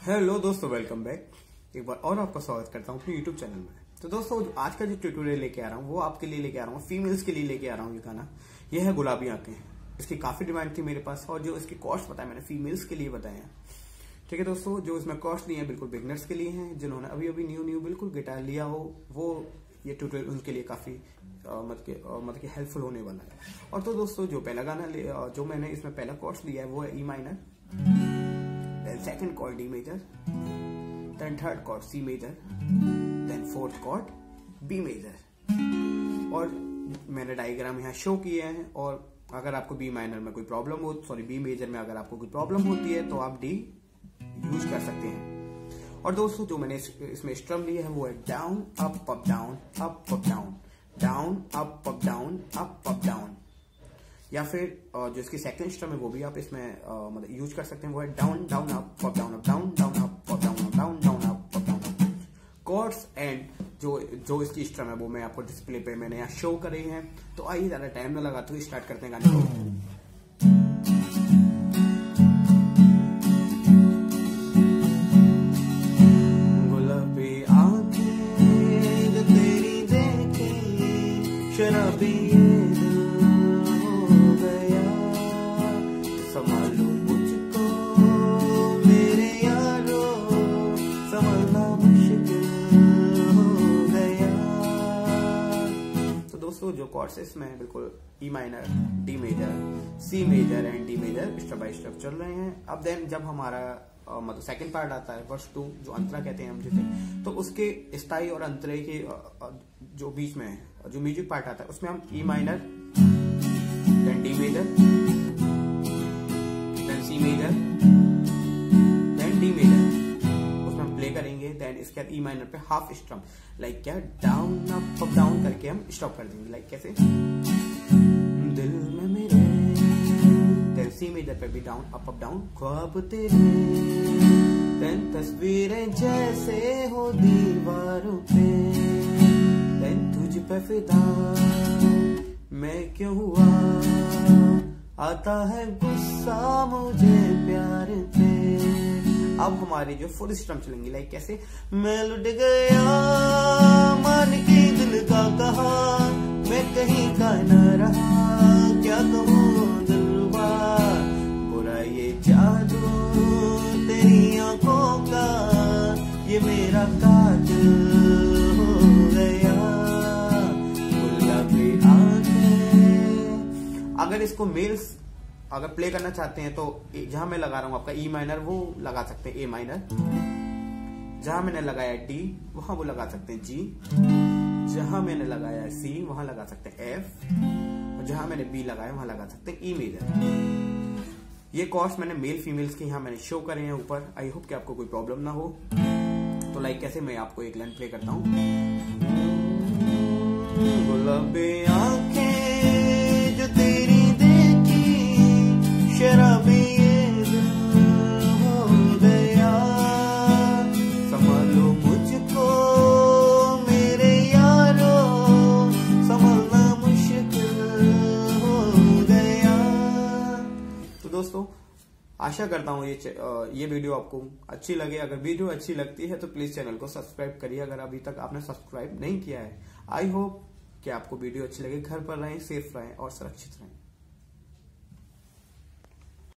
Hello दोस्तों, welcome back. एक बार और आपका स्वागत करता हूँ अपने यूट्यूब चैनल में। तो दोस्तों, आज का जो ट्यूटोरियल लेके आ रहा हूँ वो आपके लिए लेके आ रहा हूँ, फीमेल्स के लिए लेके आ रहा हूँ। ये गाना ये है गुलाबी आंखें। इसकी काफी डिमांड थी मेरे पास और जो इसके कॉस्ट बताया मैंने फीमेल्स के लिए बताया है। ठीक है दोस्तों, जो इसमें कॉस्ट लिए हैं बिल्कुल बिगनर्स के लिए हैं, जिन्होंने अभी अभी न्यू बिल्कुल गिटार लिया हो वो ये ट्यूटोरियल उनके लिए काफी मतलब कि हेल्पफुल होने वाला है। और तो दोस्तों, जो पहला गाना जो मैंने इसमें पहला कॉर्ड लिया है वो है E minor, then second chord D major, then third chord C major, then fourth chord B major. और मैंने डायग्राम यहाँ शो किए हैं। और अगर आपको बी माइनर में कोई प्रॉब्लम हो, बी मेजर में अगर आपको कोई प्रॉब्लम होती है तो आप डी यूज कर सकते हैं। और दोस्तों, जो मैंने इसमें स्ट्रम लिया है वो है down up up down, up up down, down up up down, up up down. या फिर जो इसकी सेकंड स्ट्रम है वो भी आप इसमें मतलब यूज कर सकते हैं, वो है down down up up down, up down down up up down, up down down up up down. Chords and जो इसकी स्ट्रम है वो मैं आपको डिस्प्ले पे मैंने यहाँ शो करे हैं। तो आइए ज्यादा टाइम न लगाते हुए स्टार्ट करते हैं गाने को। शराबी दिल हो गया, संभालो मुझको मेरे यारो, संभालना मुश्किल हो गया। तो दोस्तों, जो कॉर्ड्स इसमें बिल्कुल E minor, D major, C major and D major step by step चल रहे हैं। अब देन जब हमारा मतलब सेकंड पार्ट आता है, वर्स 2, जो अंतरा कहते हैं हम जिसे, तो उसके स्थाई और अंतरे के जो बीच में है, जो म्यूजिक पार्ट आता है उसमें हम E minor, then D major, then C major, then D major उसमें हम प्ले करेंगे। देन इसके बाद ई माइनर पे हाफ स्ट्रम, लाइक क्या डाउन अप डाउन करके हम स्टॉप कर देंगे, लाइक कैसे दिल में मेरे। देन सी मेजर पे भी डाउन अप डाउन, ख्वाब तेरे, देन तस्वीरें जैसे हो दीवारों पे, देन तुझ पे फिदा मैं क्यों हुआ, आता है गुस्सा मुझे प्यार पे। अब हमारी जो फुल स्ट्रम चलेंगी, लाइक कैसे मैं लुट गया मान के दिल का कहा, मैं कहीं का न रहा, क्या कहूँ दिलवा, बुरा ये जादू तेरी आंखों का, ये मेरा कातिल हो गया, गुलाबी आंखें। अगर इसको मेल्स अगर प्ले करना चाहते हैं तो जहां मैं लगा रहा हूं आपका ई माइनर वो लगा सकते हैं ए माइनर, जहां मैंने लगाया डी वहां वो लगा सकते हैं जी, जहां मैंने लगाया सी वहां लगा सकते हैं एफ, और जहां मैंने बी लगाया वहां लगा सकते हैं ई मेजर। ये कॉर्ड्स मैंने मेल फीमेल्स के यहाँ मैंने शो करे हैं ऊपर। आई होप कि आपको कोई प्रॉब्लम ना हो। तो लाइक कैसे मैं आपको एक लाइन प्ले करता हूँ। गुलाबी आंखें जो तेरी देखी, शराबी दिल हो गया, संभालो मुझको मेरे यारो, संभालना मुश्किल हो गया। तो दोस्तों, आशा करता हूँ ये वीडियो आपको अच्छी लगे। अगर वीडियो अच्छी लगती है तो प्लीज चैनल को सब्सक्राइब करिए, अगर अभी तक आपने सब्सक्राइब नहीं किया है। आई होप कि आपको वीडियो अच्छी लगे। घर पर रहें, सेफ रहें और सुरक्षित रहें।